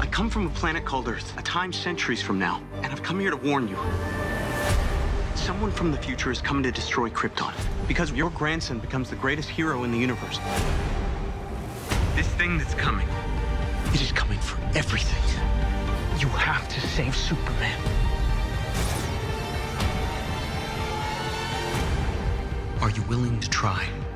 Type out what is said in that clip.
I come from a planet called Earth, a time centuries from now, and I've come here to warn you. Someone from the future is coming to destroy Krypton, because your grandson becomes the greatest hero in the universe. This thing that's coming, it is coming for everything. You have to save Superman. Are you willing to try?